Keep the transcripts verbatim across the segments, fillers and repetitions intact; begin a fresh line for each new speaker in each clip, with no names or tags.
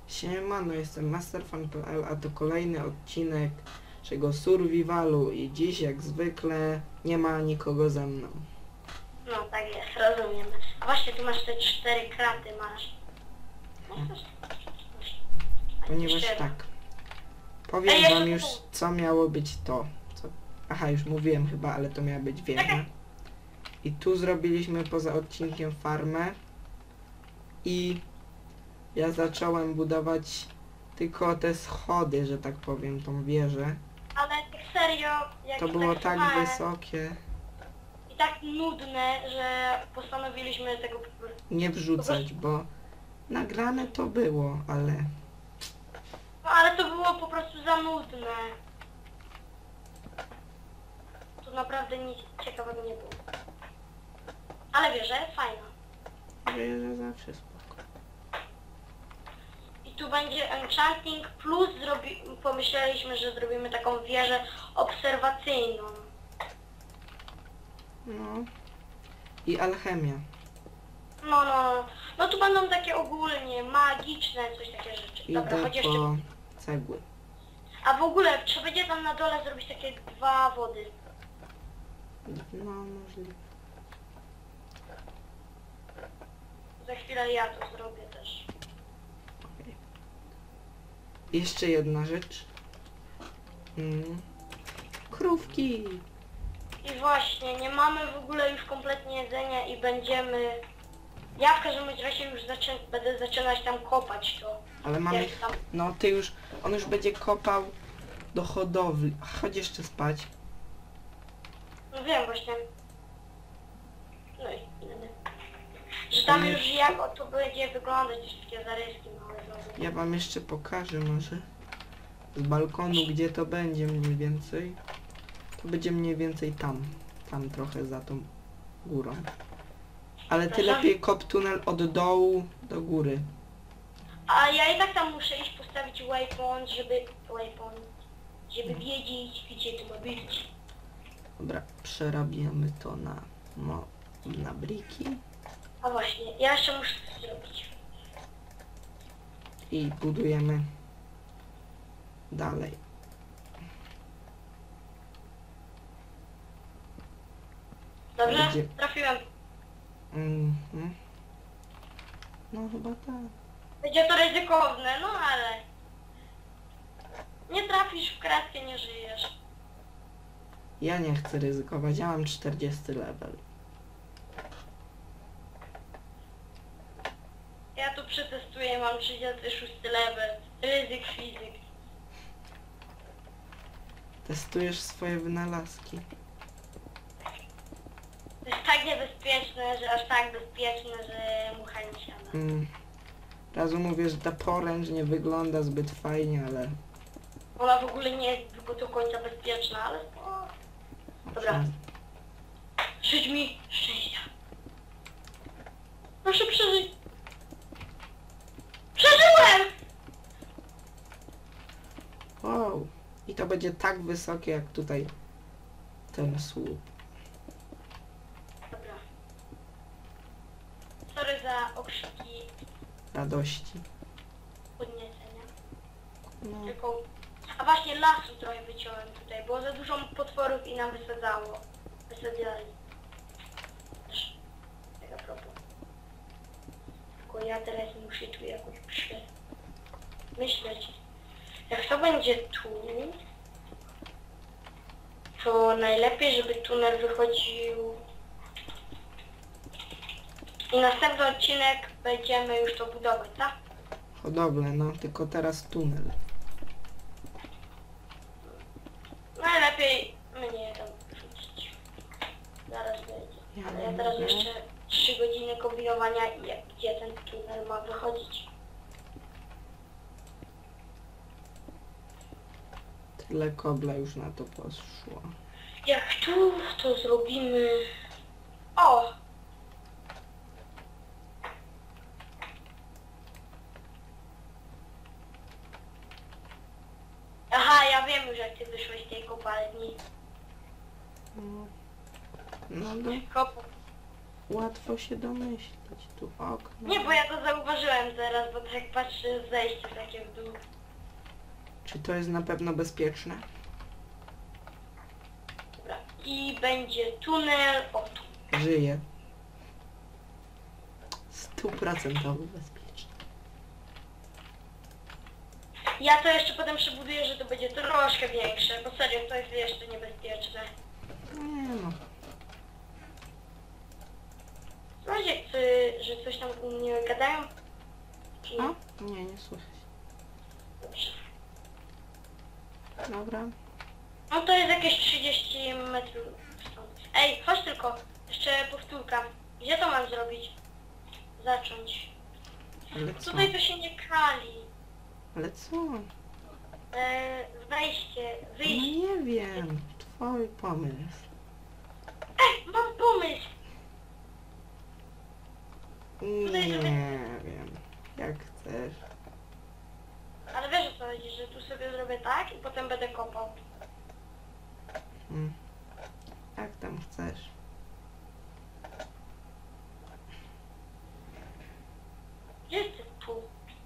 Siemano, jestem MasterFan.pl, a to kolejny odcinek naszego survivalu i dziś jak zwykle nie ma nikogo ze mną.
No tak jest, rozumiem. A właśnie tu masz te cztery kraty, masz. Masz?
Ponieważ tak, powiem
Ej,
wam
ja-
już co miało być to. Co... Aha, już mówiłem chyba, ale to miała być wieża. I tu zrobiliśmy poza odcinkiem farmę. I ja zacząłem budować tylko te schody, że tak powiem, tą wieżę.
Ale tak serio, jak
To było tak
słuchałem,
wysokie.
i tak nudne, że postanowiliśmy tego po prostu...
Nie wrzucać, bo nagrane to było, ale
No ale to było po prostu za nudne. Tu naprawdę nic ciekawego nie było. Ale wiesz, że fajna.
wieża zawsze spoko.
I tu będzie enchanting plus zrobi... pomyśleliśmy, że zrobimy taką wieżę obserwacyjną.
No. I alchemia.
No, no, no tu będą takie ogólnie magiczne, coś takie rzeczy. Dobra,
Idę
chodź jeszcze.
po cegły.
A w ogóle trzeba będzie tam na dole zrobić takie dwa wody.
No, możliwe.
Za chwilę ja to zrobię też.
Okay. Jeszcze jedna rzecz. Mm. Krówki.
I właśnie, nie mamy w ogóle już kompletnie jedzenia i będziemy... Ja w każdym razie już zaczę... będę zaczynać tam kopać to.
Ale mamy...
Jak tam...
No, ty już... On już będzie kopał do hodowli. Chodź jeszcze spać.
No wiem właśnie. No i inny. Że tam
Ale-
już jak to będzie wyglądać, wszystkie zaryski małe zrobię.
Ja wam jeszcze pokażę może z balkonu, gdzie to będzie mniej więcej. To będzie mniej więcej tam. Tam trochę za tą górą. Ale ty
Proszę?
lepiej kop tunel od dołu do góry.
A ja i tak tam muszę iść postawić waypoint, żeby... waypoint, żeby wiedzieć, gdzie to ma być.
Dobra, przerabiamy to na, no, na briki
A właśnie, ja jeszcze muszę coś zrobić.
i budujemy dalej.
Dobrze?
Będzie-
Trafiłem.
Mhm. No chyba tak.
Będzie to ryzykowne, no ale... Nie trafisz w kratkę, nie żyjesz.
Ja nie chcę ryzykować, ja mam czterdziesty level.
Ja tu przetestuję, mam trzydziesty szósty level. Ryzyk, fizyk.
Testujesz swoje wynalazki.
To jest tak niebezpieczne, że aż tak bezpieczne, że mucha nie siada.
Mm. Razu mówię, że ta poręcz nie wygląda zbyt fajnie, ale...
Ona w ogóle nie jest tylko do końca bezpieczna, ale... O, dobra. Żyć mi szczęścia. Proszę przeżyć. Przeżyłem!
Wow. I to będzie tak wysokie jak tutaj ten słup.
Dobra. Sorry za okrzyki
Radości.
podniecenia.
No.
Tylko... A właśnie lasu trochę wyciąłem tutaj, było za dużo potworów i nam wysadzało. Wysadzali. Też. Tak a propos. Tylko ja teraz muszę tu jakoś myśleć. Jak to będzie tu, to najlepiej, żeby tunel wychodził. I następny odcinek będziemy już to budować, tak?
Hodowlę, no, tylko teraz tunel.
Najlepiej mnie tam wrzucić. Zaraz będzie.
Ja
Ale ja
nie
teraz
mogę.
jeszcze trzy godziny kombinowania i jak, gdzie ten tunel ma wychodzić.
Tyle kobla już na to poszło.
Jak tu to zrobimy... O! Aha, ja wiem już jak ty wyszłeś z tej kopalni.
No, no do...
Kop...
łatwo się domyślić. Tu okno.
Nie, bo ja to zauważyłem teraz, bo tak patrzę zejście takie w dół.
Czy to jest na pewno bezpieczne?
Dobra. I będzie tunel. O, tu.
Żyje. Stuprocentowo bezpieczne.
Ja to jeszcze potem przebuduję, że to będzie troszkę większe, bo serio, to jest jeszcze niebezpieczne.
Nie no.
Słuchajcie, czy, że coś tam u mnie gadają? Czy nie?
O? Nie, nie słychać.
Dobrze.
Dobra.
No to jest jakieś trzydzieści metrów stąd. Ej, chodź tylko, jeszcze powtórka. Gdzie to mam zrobić? Zacząć.
Ale co?
Tutaj to się nie kali.
Ale co?
E, wejście,
No
wyjście.
nie wiem. Twój pomysł.
Ej, mam pomysł!
Nie wiem. Jak chcesz.
Ale wiesz o co chodzi, że tu sobie zrobię tak i potem będę kopał.
Hmm. Jak tam chcesz.
Gdzie ty tu?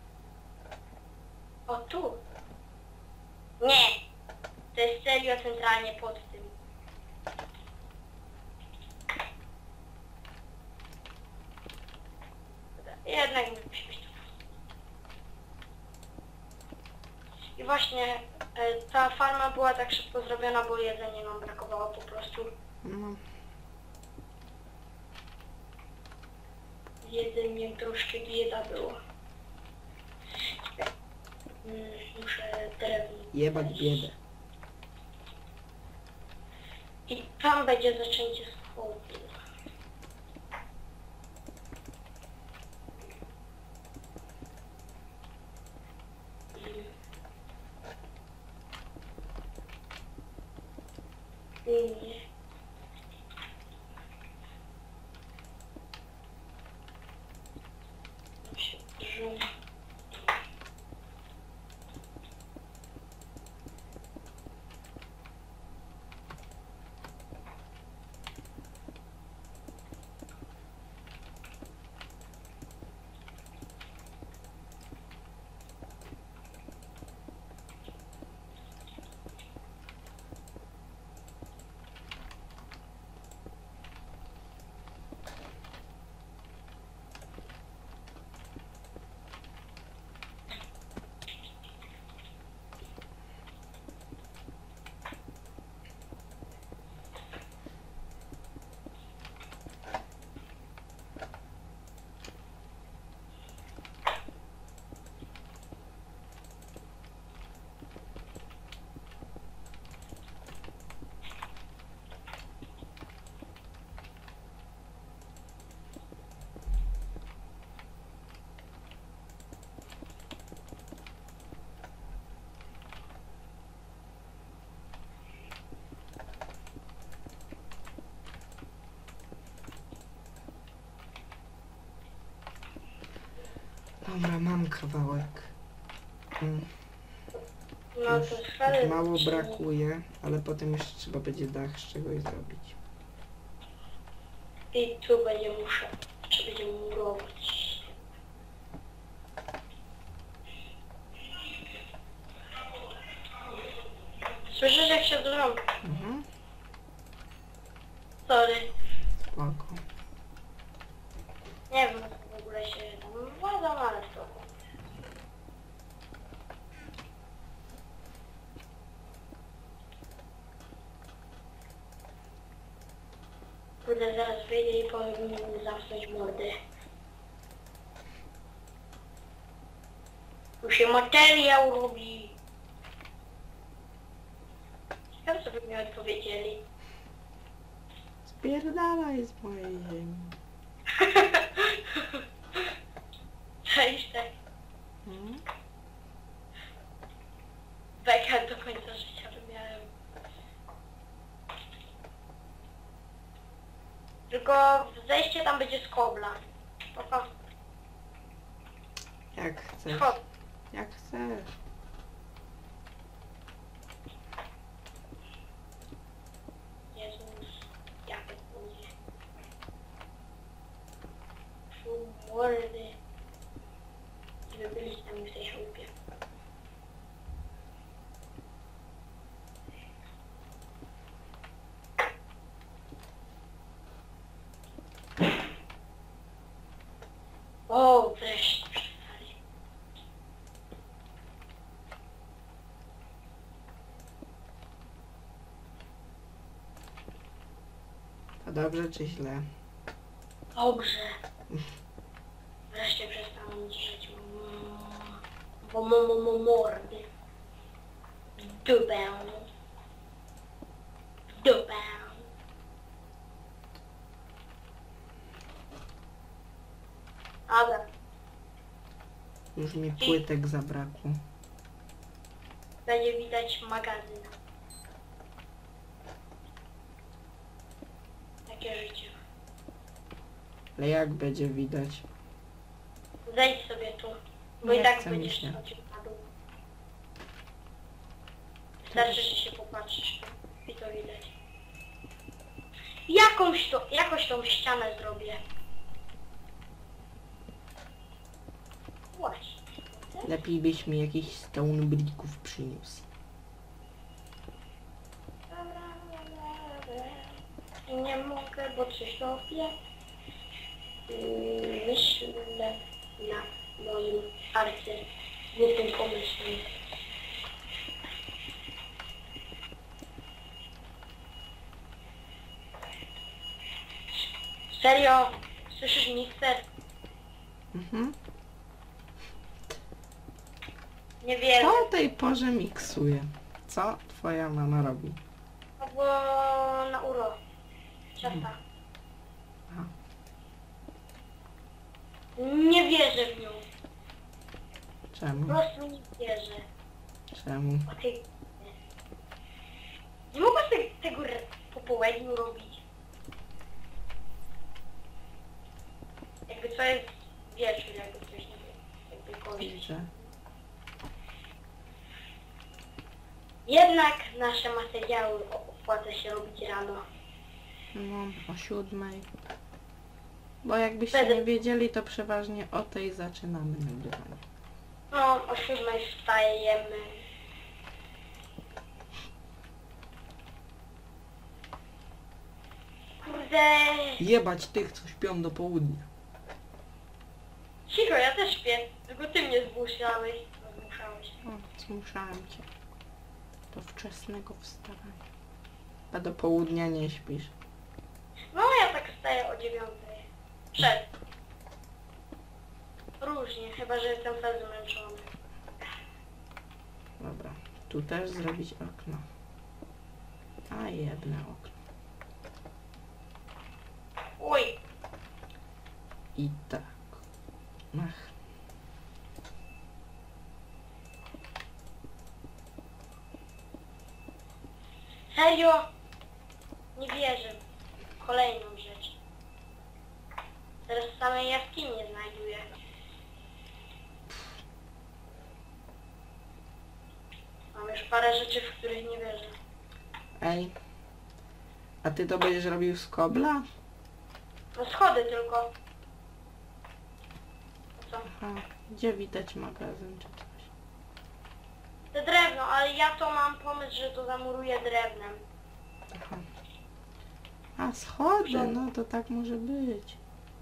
O tu? Nie! To jest serio centralnie pod tym. Dobra, jednak musi być tu. I właśnie e, ta farma była tak szybko zrobiona, bo jedzenia nam brakowało po prostu.
No.
Jedzeniem troszkę bieda było. Mm, Muszę drewno.
Jebać biedę.
I tam będzie zaczęcie schodu. Nie. Się drżą.
Dobra, mam kawałek. Mm.
No
Już
to chwalę.
mało brakuje, ale potem jeszcze trzeba będzie dach z czegoś zrobić.
I tu będzie muszę. Trzeba będzie murować. Słyszysz jak się drą?
Mhm.
Sorry.
Spoko.
Nie wiem co w ogóle się tam władzą, ale to. Kurde, zaraz wyjdę i powiem mi zamknąć mordy. Tu się materiał robi. Ciekawe co by mi odpowiedzieli.
Spierdalaj z mojej ziemi.
Cześć, tak.
Mhm.
Beka do końca życia by miałem. Tylko zejście tam będzie z kobla. Opa,
Jak chcesz.
chodź.
Jak chcesz.
Jezus, jak to będzie. tej chałupie. O, wreszcie przestali.
To dobrze czy źle?
Dobrze. Wreszcie przestaną drzeć bo mo mo mo mordy. W dupę. W dupę. Dobra.
Już mi płytek zabrakło.
Będzie widać magazyn. Takie życie.
Ale jak będzie widać?
Zejdź sobie tu, bo
Nie
i tak
chce mi
będziesz
się.
schodził na dół. Wystarczy, że się popatrzysz tu i to widać. Jakąś to, jakoś tą ścianę zrobię. Właśnie.
Lepiej byś mi jakichś stone bricków przyniósł.
Nie mogę, bo coś robię. Mm, Myślę na moim arcy głupim pomysłem. Serio? Słyszysz mikser?
Mhm.
Nie wiem.
To o tej porze miksuje. Co twoja mama robi?
Albo na uro. Ciasta.
Aha.
Nie wierzę w nią. Po
Czemu?
prostu nie wierzę.
Czemu?
O tej... Nie mogła te, tego r- po południu robić. Jakby co jest wieczór, jakby coś nie wiem. Jakby kogoś.
Widzę.
Jednak nasze materiały opłaca się robić rano.
No, o siódmej. Bo jakbyście
Będę-
nie wiedzieli, to przeważnie o tej zaczynamy nagrywanie.
No, o siódmej wstajemy. Kurde.
Jebać tych, co śpią do południa.
Cicho, ja też śpię. Tylko ty mnie zmuszałeś. No, zmuszałeś.
O, zmuszałem cię. Do wczesnego wstawania. A do południa nie śpisz.
No, ja tak wstaję o dziewiątej. Przed. Różnie, chyba że jestem wtedy zmęczony.
Dobra. Tu też zrobić okno. A jedne okno.
Uj.
I tak. Ach.
Serio? Nie wierzę. Kolejną rzecz. Teraz w samej jaskini nie znajduję. Mam już parę rzeczy, w których nie wierzę.
Ej. A ty to będziesz robił z kobla?
No schody tylko. A co?
Aha. Gdzie widać magazyn czy coś?
To drewno, ale ja to mam pomysł, że to zamuruję drewnem.
Aha. A schody, no to tak może być.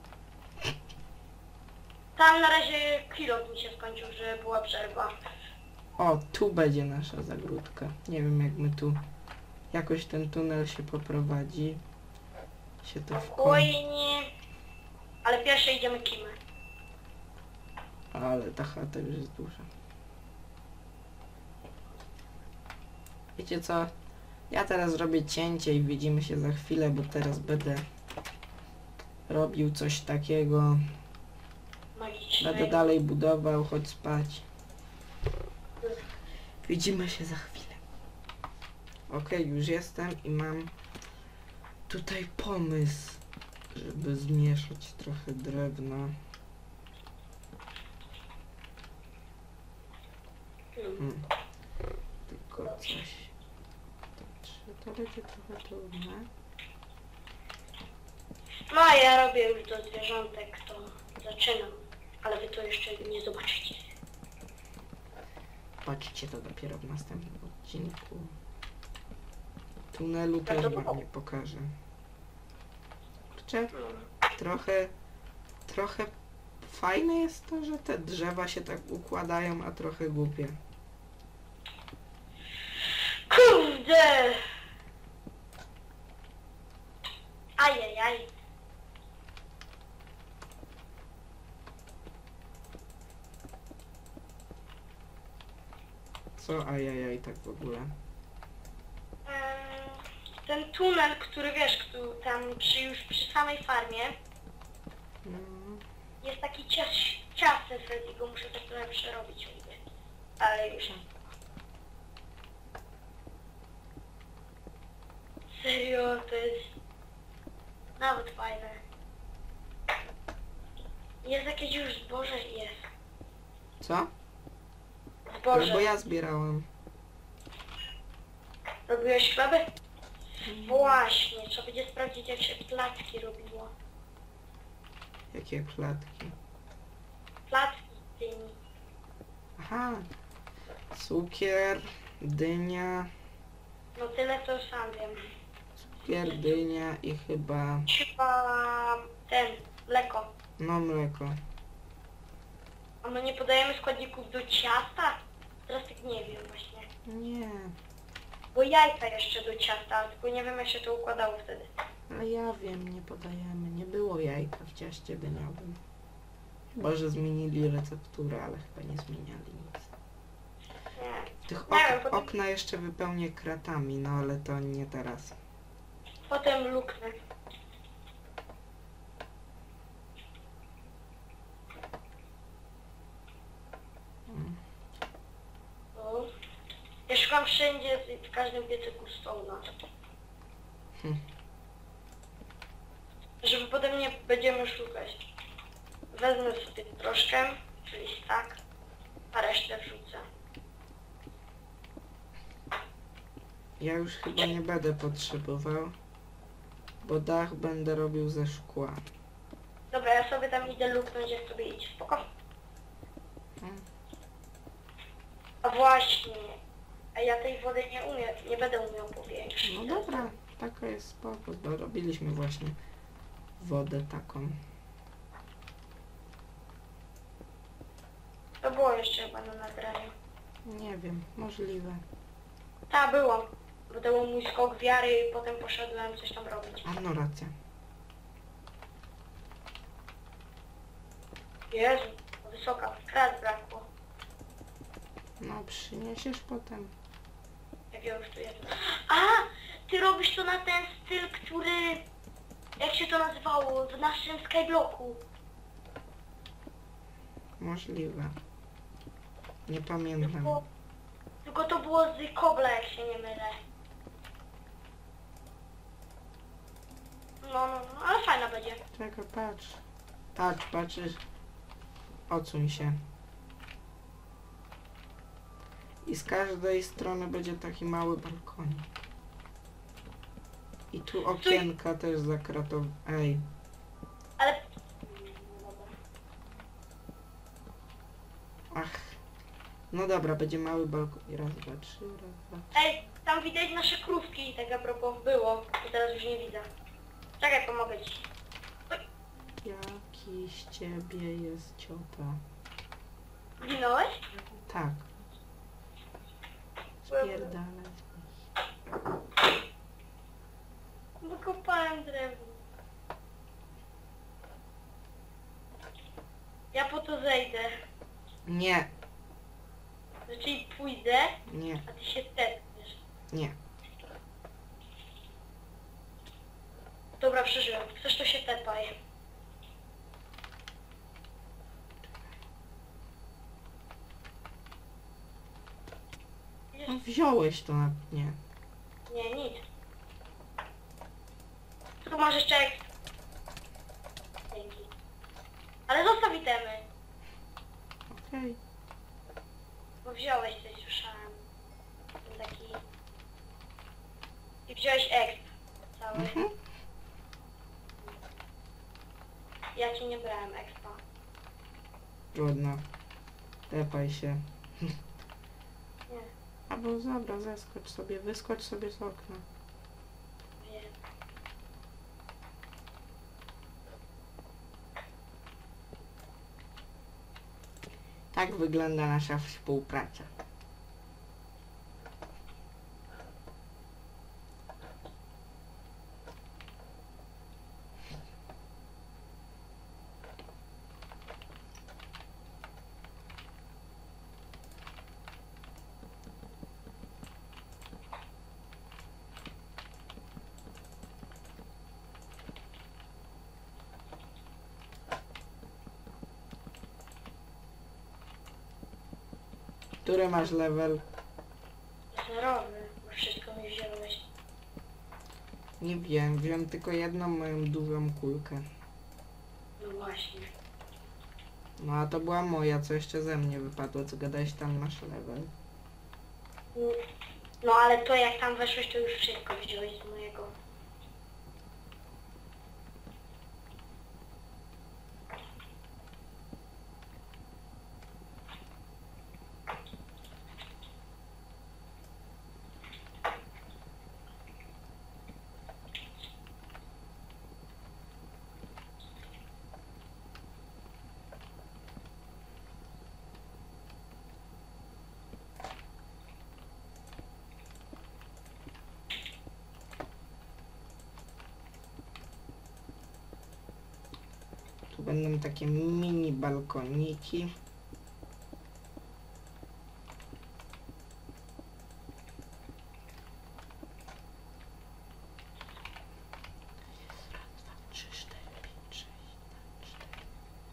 Tam na razie kilot mi się skończył, że była przerwa.
O, tu będzie nasza zagródka. Nie wiem jak my tu jakoś ten tunel się poprowadzi. Się to w końcu.
Spokojnie. Ale pierwsze idziemy kimę.
Ale ta chata już jest duża. Wiecie co? Ja teraz zrobię cięcie i widzimy się za chwilę, bo teraz będę robił coś takiego.
Magiczne.
Będę dalej budował, chodź spać. Widzimy się za chwilę. Okej, już jestem i mam tutaj pomysł, żeby zmieszać trochę drewna. Hmm. Tylko coś. Czy to będzie trochę trudne?
No a ja robię już do zwierzątek, to zaczynam. Ale wy to jeszcze nie zobaczycie.
Patrzcie to dopiero w następnym odcinku. Tunelu też wam nie pokażę. Kurczę, trochę, trochę fajne jest to, że te drzewa się tak układają, a trochę głupie.
Kurde! Ajajaj.
Co ajajaj tak w ogóle?
Em, Ten tunel, który wiesz, który tam przy, już przy samej farmie,
No,
jest taki cias, ciasny, wtedy go muszę tak trochę przerobić. Jakby. Ale już. Serio, to jest nawet fajne. Jest jakieś już zboże? Jest.
co?
Zboże.
Bo ja zbierałem.
Robiłeś chleby? Właśnie, trzeba będzie sprawdzić, jak się placki robiło.
Jakie klatki?
Placki z dyni.
Aha. Cukier, dynia,
No tyle to sam wiem.
cukier, dynia i chyba...
Chyba ten, mleko.
No mleko.
A my nie podajemy składników do ciasta? Teraz tak nie wiem właśnie.
Nie,
Bo jajka jeszcze do ciasta, ale tylko nie wiem, jak się to układało wtedy.
ale ja wiem, nie podajemy. Nie było jajka w ciaście dyniowym. Chyba, że zmienili recepturę, ale chyba nie zmieniali nic.
Nie.
Tych
Nie wiem,
ok
potem-
okna jeszcze wypełnię kratami, no ale to nie teraz.
Potem luknę.
Mm.
O. Ja szukam wszędzie, w każdym piecyku stołna.
Hm.
Żeby potem nie będziemy szukać. Wezmę sobie troszkę, czyli tak, a resztę wrzucę.
Ja już chyba nie będę potrzebował, bo dach będę robił ze szkła.
Dobra, ja sobie tam idę luknąć, jak sobie idź. Spoko.
Mm.
A właśnie, a ja tej wody nie umiem, nie będę umiał powiększyć.
No dobra, taka jest spoko, bo robiliśmy właśnie wodę taką.
To było jeszcze chyba na nagraniu.
Nie wiem, możliwe.
Ta, było. Bo to był mój skok wiary i potem poszedłem coś tam robić.
A no racja.
Jezu, wysoka, krat brakło.
No przyniesiesz potem.
Jak ja już tu jestem. A! Ty robisz to na ten styl, który... Jak się to nazywało? W naszym skyblocku.
Możliwe. Nie pamiętam.
Tylko, tylko to było z kobla, jak się nie mylę. No, no, no, ale fajna będzie.
Czekaj, patrz. Patrz, patrzysz. Odsuń się. I z każdej strony będzie taki mały balkonik. I tu okienka też zakratowane. Ej,
Ale...
ach. No dobra, będzie mały balkonik. Raz, dwa, trzy, raz, dwa, trzy.
Ej, tam widać nasze krówki, tak a propos było. To teraz już nie widzę. Czekaj, pomogę ci.
Jaki z ciebie jest ciota?
Zginąłeś?
Tak. Spierdalaj.
Wykopałem drewno. Ja po to zejdę.
Nie,
Czyli pójdę,
nie,
a ty się tepniesz.
nie.
Dobra, przeżyłem. Chcesz, to się tepaj.
No wziąłeś to na mnie.
Nie, nic. Tu masz jeszcze ekstra. Dzięki. Ale zostaw itemy,
Okej.
bo wziąłeś coś, słyszałem. Ten taki... I wziąłeś ekstra. Cały.
Mhm.
Ja ci nie brałem expa.
Trudno. Tepaj się. Albo dobra, zeskocz sobie, wyskocz sobie z okna.
Nie.
Tak wygląda nasza współpraca. Który masz level?
Zerowy, bo wszystko mi wziąłeś.
Nie wiem, wziąłem tylko jedną moją dużą kulkę.
No właśnie.
No a to była moja, co jeszcze ze mnie wypadło, co gadałeś, tam masz level.
No ale to jak tam weszłeś, to już wszystko wziąłeś z mojego.
Tu będą takie mini balkoniki. trzy, cztery, pięć, sześć, cztery.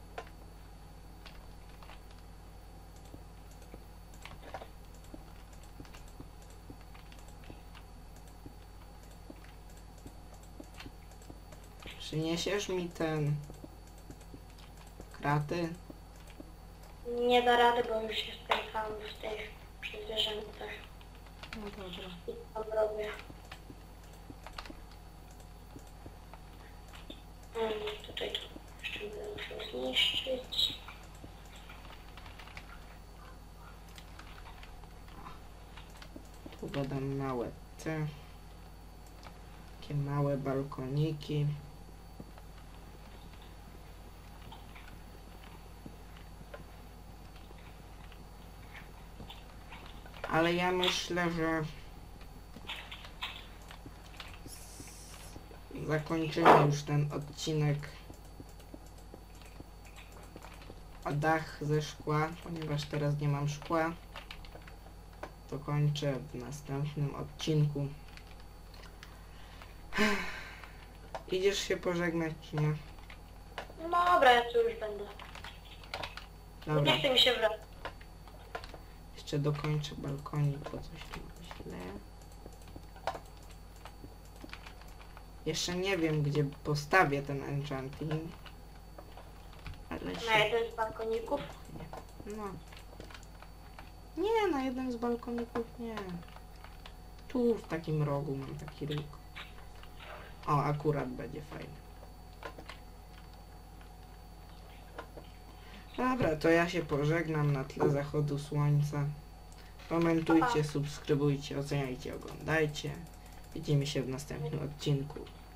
Przyniesiesz mi ten kraty?
Nie da rady, bo już jestem tam w tych przy zwierzętach.
No dobra.
I tam robię. Um, tutaj to jeszcze będę musiał zniszczyć.
Tu będą małe te. Takie małe balkoniki. Ale ja myślę, że zakończymy już ten odcinek o dach ze szkła, ponieważ teraz nie mam szkła. To kończę w następnym odcinku. Idziesz się pożegnać, czy nie?
No dobra, ja tu już będę.
Dobra,
Nie chce mi się wracać.
jeszcze dokończę balkonik, bo coś tu źle. Jeszcze nie wiem, gdzie postawię ten enchanting. Ale
Na
się...
jeden z balkoników.
No. Nie, na jednym z balkoników nie. Tu w takim rogu mam taki róg. O, akurat będzie fajny. Dobra, to ja się pożegnam na tle zachodu słońca. Komentujcie, subskrybujcie, oceniajcie, oglądajcie. Widzimy się w następnym odcinku.